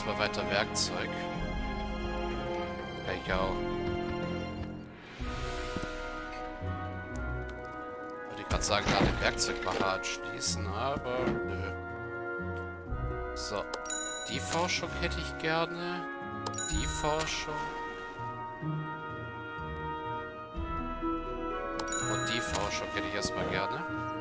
erstmal weiter Werkzeug. Ja, auch. Wollte ich gerade sagen, da den Werkzeugmacher anschließen, aber nö. So. Die Forschung hätte ich gerne. Die Forschung. Und die Forschung hätte ich erstmal gerne.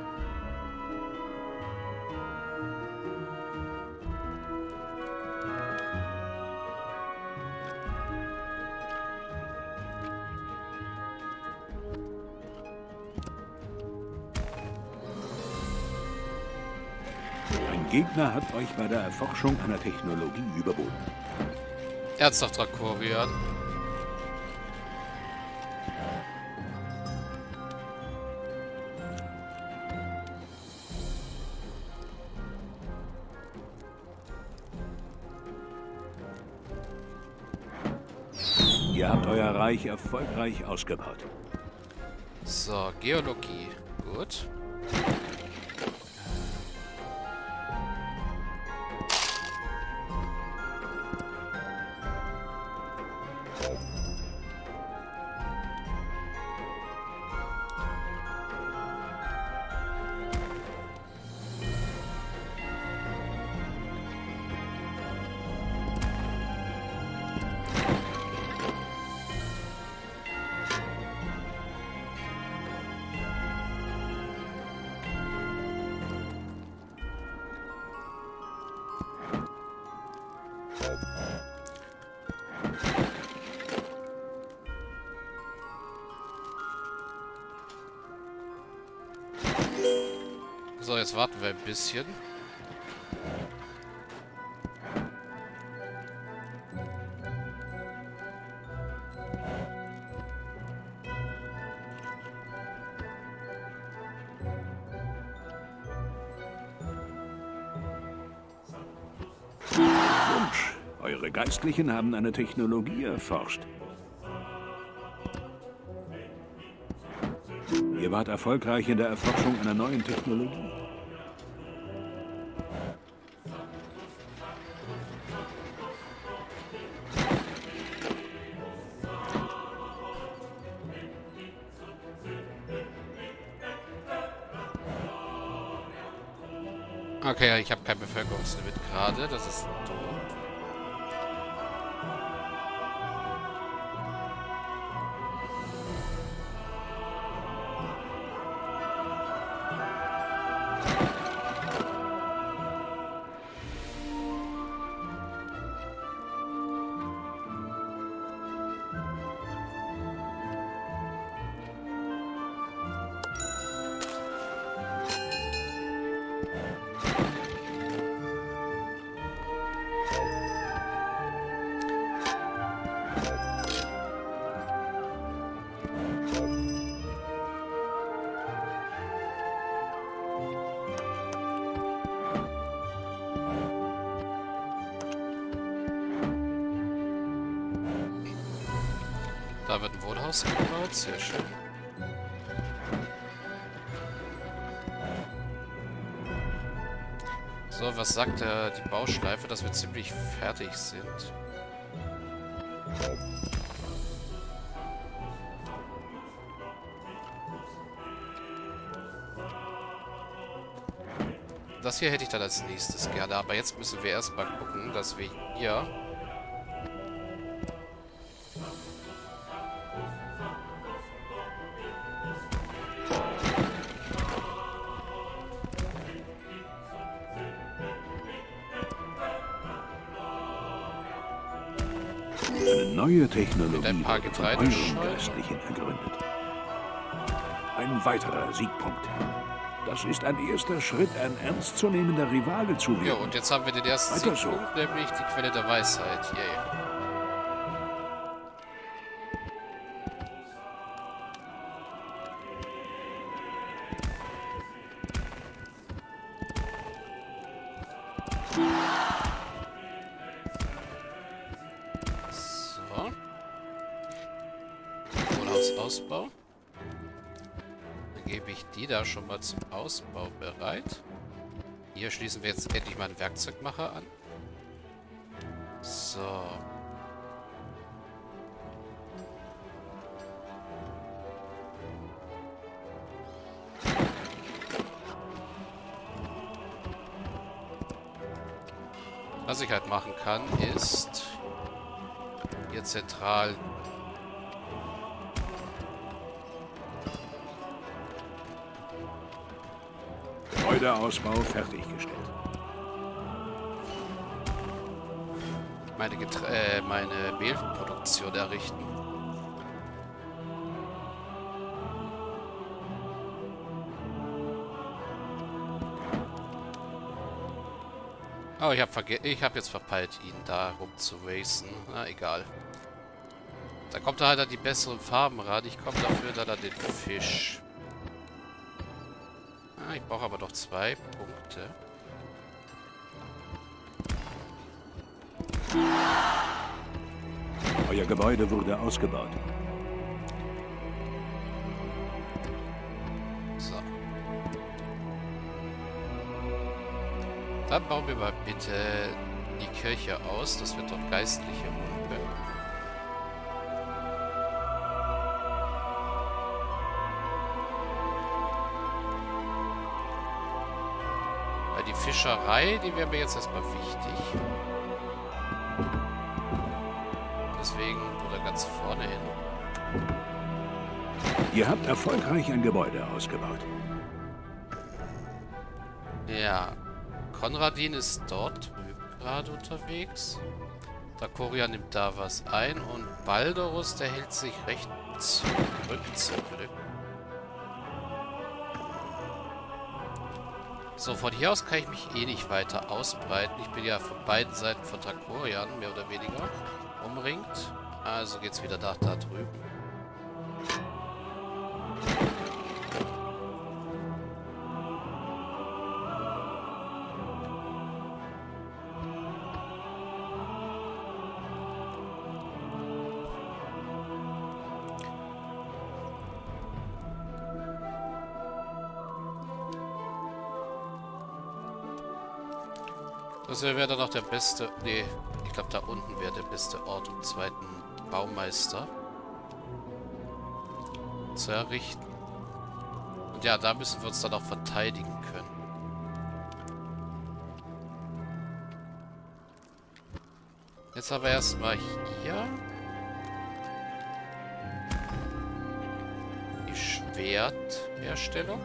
Ein Gegner hat euch bei der Erforschung einer Technologie überboten. Ernsthaft, Drakorian. Ihr habt euer Reich erfolgreich ausgebaut. So, Geologie. Gut. So, jetzt warten wir ein bisschen. Wunsch. Eure Geistlichen haben eine Technologie erforscht. Ihr wart erfolgreich in der Erforschung einer neuen Technologie. Okay, ich habe kein Bevölkerungslimit gerade. Das ist doof. Da wird ein Wohnhaus gebaut, sehr schön. So, was sagt die Bauschleife, dass wir ziemlich fertig sind? Das hier hätte ich dann als nächstes gerne, aber jetzt müssen wir erstmal gucken, dass wir hier... Eine neue Technologie Mit ein paar wurde von Getreidescheunen. euren Geistlichen ergründet. Ein weiterer Siegpunkt. Das ist ein erster Schritt, ein ernstzunehmender Rivale zu Ja, werden. und jetzt haben wir den ersten Weiter so. Siegpunkt, nämlich die Quelle der Weisheit. Yay. So. Wohnhausausbau. Dann gebe ich die da schon mal zum Ausbau bereit. Hier schließen wir jetzt endlich mal einen Werkzeugmacher an. So. Was ich halt machen kann, ist hier zentral Gebäudeausbau fertiggestellt. meine Mehlproduktion errichten. Oh, ich hab jetzt verpeilt, ihn da rumzuracen. Na, egal. Da kommt er halt an die besseren Farben ran. Ich komme dafür dann an den Fisch. Ah, ich brauche aber noch 2 Punkte. Euer Gebäude wurde ausgebaut. So. Dann bauen wir mal bitte die Kirche aus, dass wir dort Geistliche holen können. Weil die Fischerei, die wäre mir jetzt erstmal wichtig. Deswegen oder ganz vorne hin. Ihr habt erfolgreich ein Gebäude ausgebaut. Ja. Konradin ist dort drüben gerade unterwegs. Dakoria nimmt da was ein und Baldorus, der hält sich recht zurück zum Glück. So, von hier aus kann ich mich eh nicht weiter ausbreiten. Ich bin ja von beiden Seiten von Dakoria mehr oder weniger umringt. Also geht's wieder da drüben. Das wäre dann noch der beste... Nee, ich glaube da unten wäre der beste Ort, um zweiten Baumeister zu errichten. Und ja, da müssen wir uns dann auch verteidigen können. Jetzt aber erstmal hier die Schwertherstellung.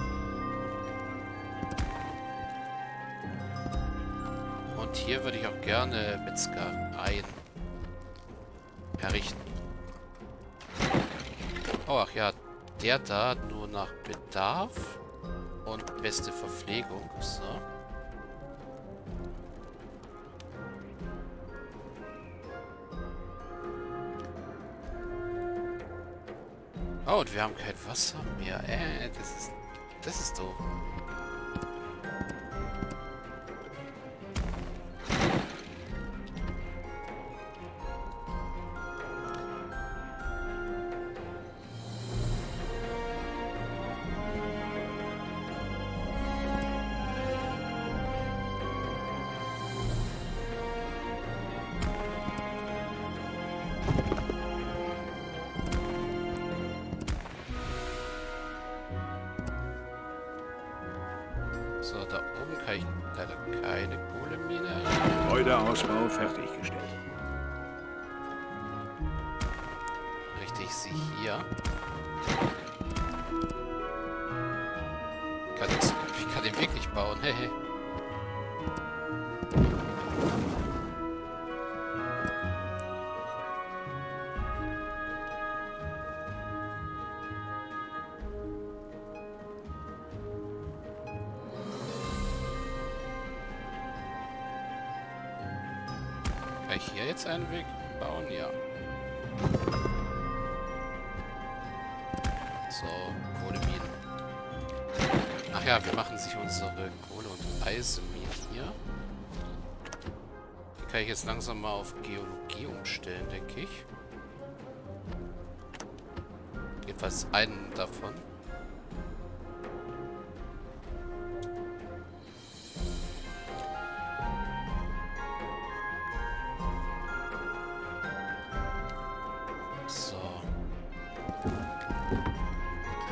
Und hier würde ich auch gerne Metzgereien errichten. Oh, ach ja, der da nur nach Bedarf und beste Verpflegung. So. Oh, und wir haben kein Wasser mehr. Das ist doof. So, da oben kann ich leider keine Kohlemine errichten. Gebäudeausbau fertiggestellt. Richte ich sie hier. Ich kann den Weg nicht bauen. Hehe. Kann ich hier jetzt einen Weg bauen? Ja. So, Kohleminen. Ach ja, wir machen sich unsere Kohle- und Eisenminen hier. Die kann ich jetzt langsam mal auf Geologie umstellen, denke ich. Jedenfalls einen davon.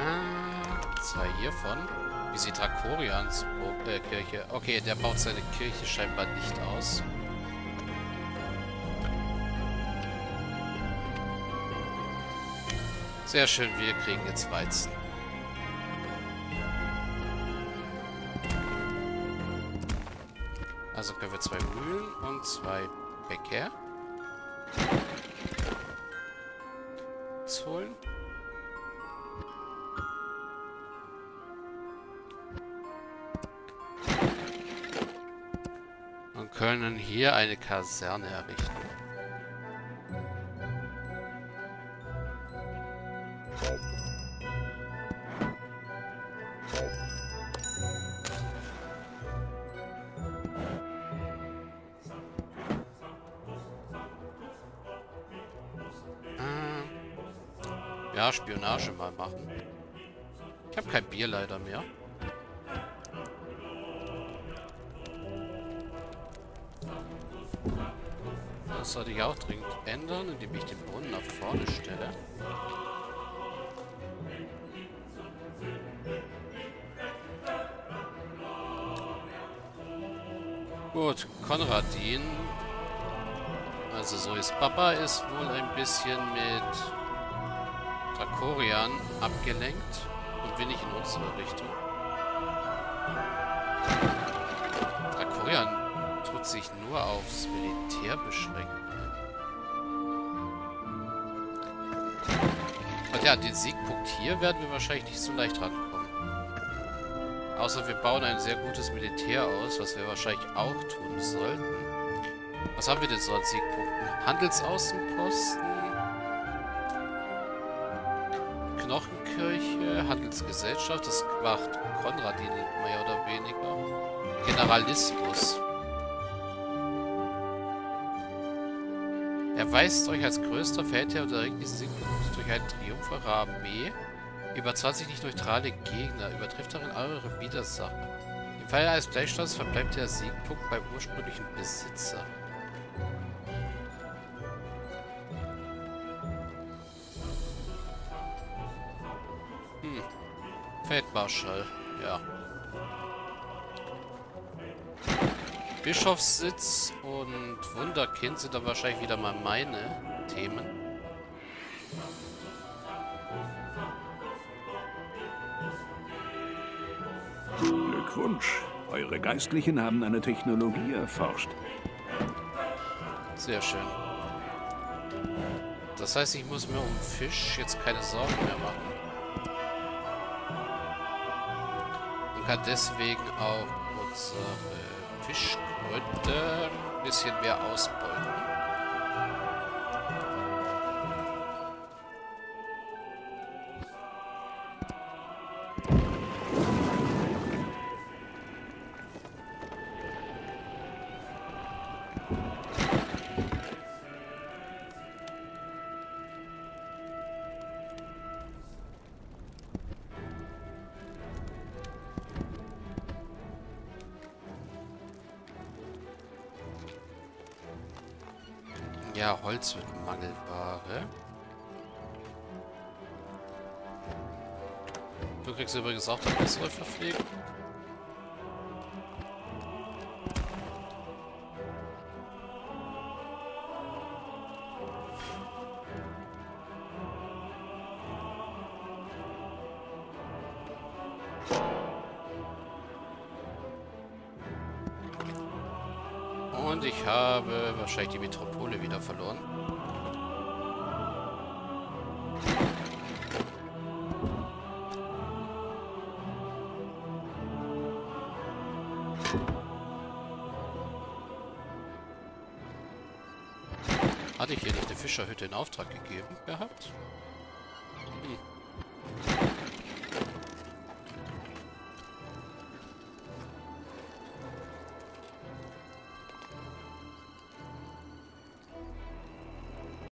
Zwei hiervon. Wie sieht Drakorians Kirche? Okay, der baut seine Kirche scheinbar nicht aus. Sehr schön, wir kriegen jetzt Weizen. Also können wir 2 Mühlen und 2 Bäcker holen. Und können hier eine Kaserne errichten. Ja, Spionage mal machen. Ich habe kein Bier leider mehr. Das sollte ich auch dringend ändern, indem ich den Brunnen nach vorne stelle. Gut, Konradin. Also Zoes Papa ist wohl ein bisschen mit Drakorian abgelenkt und will nicht in unsere Richtung. Drakorian tut sich nur aufs Militär beschränken. Und ja, den Siegpunkt hier werden wir wahrscheinlich nicht so leicht rankommen. Außer wir bauen ein sehr gutes Militär aus, was wir wahrscheinlich auch tun sollten. Was haben wir denn so an Siegpunkten? Handelsaußenposten, Knochenkirche, Handelsgesellschaft, das macht Konradin mehr oder weniger. Generalismus. Erweist euch als größter Feldherr und erringt diesen Siegpunkt durch einen Triumph eurer Armee über 20 nicht neutrale Gegner, übertrifft darin eure Widersacher. Im Fall eines Gleichstands verbleibt der Siegpunkt beim ursprünglichen Besitzer. Feldmarschall, ja. Bischofssitz und Wunderkind sind dann wahrscheinlich wieder mal meine Themen. Glückwunsch. Eure Geistlichen haben eine Technologie erforscht. Sehr schön. Das heißt, ich muss mir um Fisch jetzt keine Sorgen mehr machen. Und kann deswegen auch unsere Fischgründe ein bisschen mehr ausbeuten. Ja, Holz wird Mangelware. Du kriegst übrigens auch das bessere Verpflegung. Und ich habe wahrscheinlich die Metropole wieder verloren. Hatte ich hier nicht eine Fischerhütte in Auftrag gegeben gehabt?